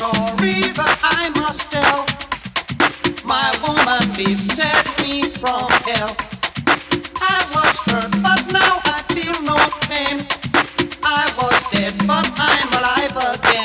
story that I must tell. My woman lifted me from hell. I was hurt, but now I feel no pain. I was dead, but I'm alive again.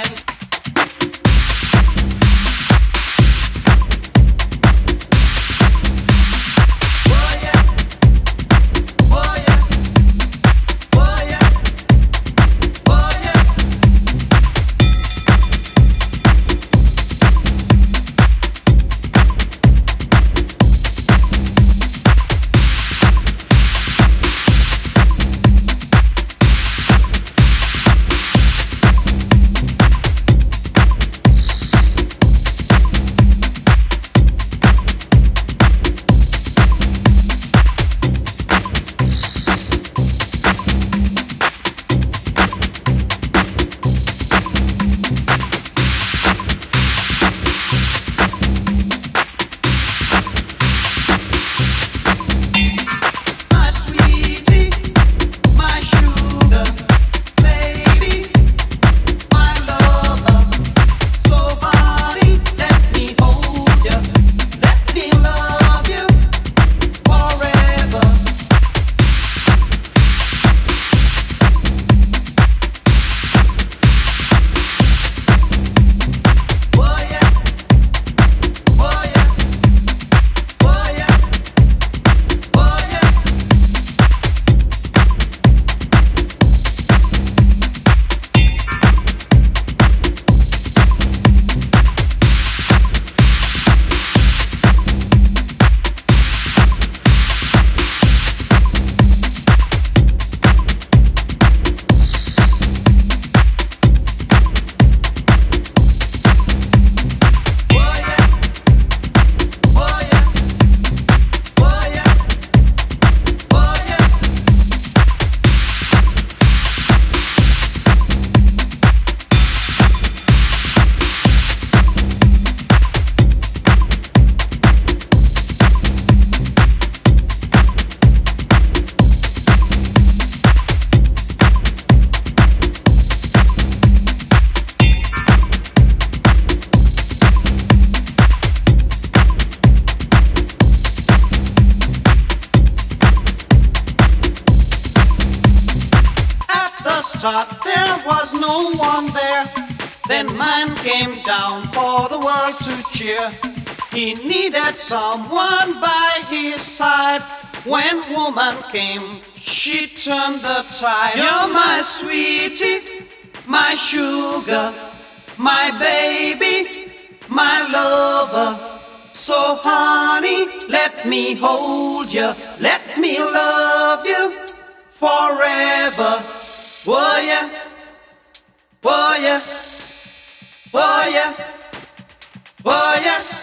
There was no one there. Then man came down for the world to cheer. He needed someone by his side. When woman came, she turned the tide. You're my sweetie, my sugar, my baby, my lover. So honey, let me hold you, let me love you forever. Oh yeah, oh yeah, oh yeah, oh yeah.